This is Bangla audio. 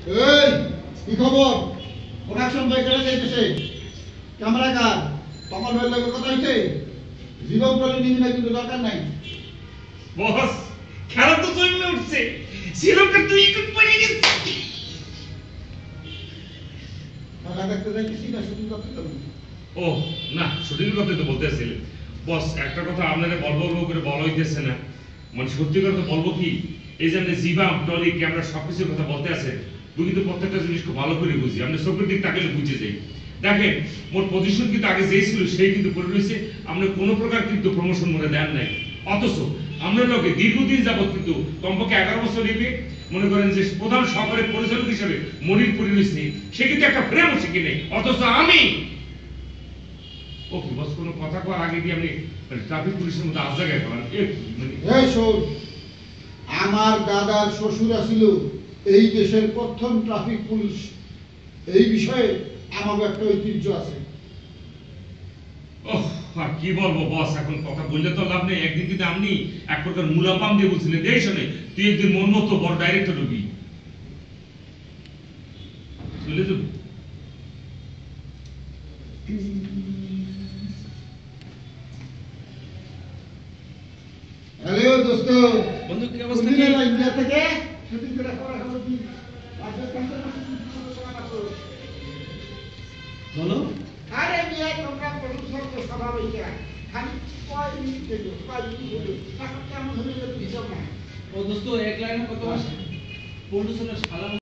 এই কি খবর? প্রোডাকশন বাই করে যাইতেছে। ক্যামেরা কার? তখন ভাই লাগে কথা হইছে। জীবন বলে নিবি না, কিন্তু দরকার নাই। বস খেলা তো জমে উঠছে। শ্রীলঙ্কা তুই একটু পড়ে গেছিস। খেলা দেখতে যাইতেছি না, শুটিং করতে যাবো। ও না, শুটিং করতে তো বলতেছিলেন। বস একটা কথা আপনারা বলবো করে বলা হইতেছে না, মানে সত্যি কথা বলবো কি, এই যে আপনি জিবাম টলি ক্যামেরা সবকিছুর কথা বলতে আছেন, তুই কিন্তু প্রত্যেকটা জিনিস খুব ভালো করে বুঝি, আপনি চোখের দিক তাকালে বুঝে যাই। দেখেন মোর পজিশন কিন্তু আগে যেই ছিল সেই কিন্তু পড়ে রয়েছে, আপনি কোনো প্রকার কিন্তু প্রমোশন মনে দেন নাই। অথচ আমরা লোকে দীর্ঘদিন যাবৎ কিন্তু কমপক্ষে 11 বছর এবে মনে করেন যে প্রধান সহকারী পরিচালক হিসেবে মনির পড়ে রয়েছে, সে কিন্তু একটা ফ্রেম শিখি নেই। অথচ আমি ওকে বস কোনো কথা কওয়ার আগে দিয়ে আপনি ট্রাফিক পুলিশের মধ্যে আজ জায়গায় করেন এই শোন, আমার দাদার শ্বশুর ছিল এই দেশের প্রথম ট্রাফিক পুলিশ। এই বিষয়ে আমার একটা ঐতিহ্য আছে। আর কি বলবো বস, এখন কথা বললে তো লাভ নেই। একদিন কিন্তু আপনি এক প্রকার মুলাপাম দিয়ে বলছিলেন, দেখ শোনে তুই একদিন মন মতো বড় ডাইরেক্টর হবি। চলে যাব হ্যালো দোস্ত, বন্ধু, কি অবস্থা? বুঝলি না ইন্ডিয়া থেকে শুটিং করে খবর খবর কি বলো। আরে মিয়া, তোমরা প্রডিউসার তো স্বাভাবিক খালি কয় মিনিট দেবো, কয় মিনিট দেবো, এখন কেমন হলে তো হিসাব না। ও দোস্ত এক লাইনে কত আসে? প্রডিউসারের সালাম